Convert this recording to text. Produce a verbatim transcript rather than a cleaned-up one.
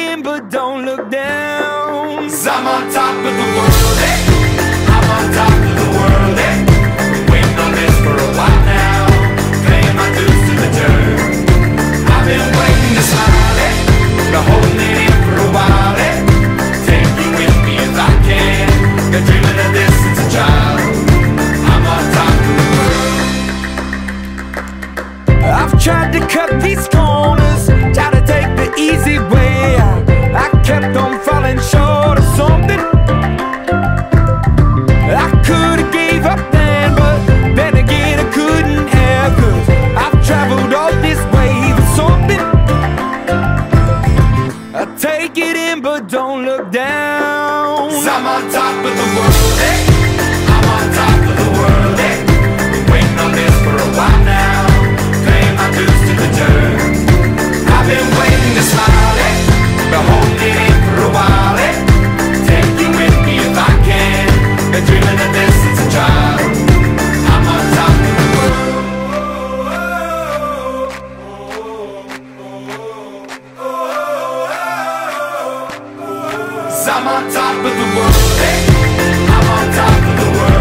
in, but don't look down. 'Cause I'm on top of the world, eh? I'm on top of the world, eh? Been waiting on this for a while now, paying my dues to the dirt. I've been waiting to smile, eh? Been holding it in for a while, eh? Take you with me if I can. Been dreaming of this since a child. I'm on top of the world. I've tried to cut these corners, tried to take the easy way. I, I kept on falling short of something. I could've gave up then, but then again I couldn't have. 'Cause I've traveled all this way for something. I take it in, but don't look down. 'Cause I'm on top of the world, eh? I'm on top of the world, eh? Been waiting on this for a while now, paying my dues to the dirt. I've been waiting to smile, eh? Been holding it in for a while, eh? Take you with me if I can. Been dreaming of this since a child. I'm on top of the world. 'Cause I'm on top of the world, eh? I'm on top of the world.